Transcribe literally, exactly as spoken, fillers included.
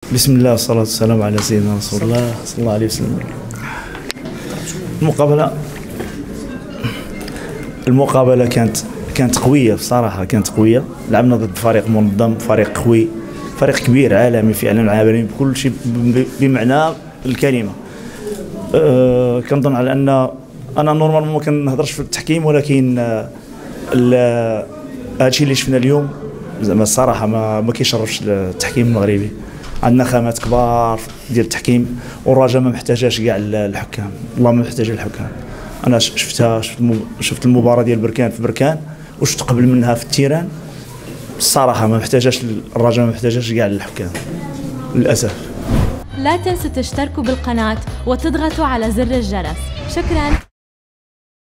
بسم الله والصلاة والسلام على سيدنا رسول الله صلى الله عليه وسلم. المقابلة المقابلة كانت كانت قوية بصراحة، كانت قوية. لعبنا ضد فريق منظم، فريق قوي، فريق كبير عالمي فعلا، عالمي بكل شيء بمعنى الكلمة. أه كنظن على أن أنا نورمالمون ما كنهضرش في التحكيم، ولكن هادشي اللي شفنا اليوم زعما الصراحة ما ما كيشرفش التحكيم المغربي. عندنا خامات كبار ديال التحكيم، والرجاء ما محتاجاش كاع الحكام، والله ما محتاجه الحكام. انا شفتها، شفت شفت المباراه ديال بركان في بركان، وشفت قبل منها في التيران. الصراحه ما محتاجاش الرجاء، ما محتاجاش كاع الحكام للاسف. لا تنسوا تشتركوا بالقناه وتضغطوا على زر الجرس. شكرا.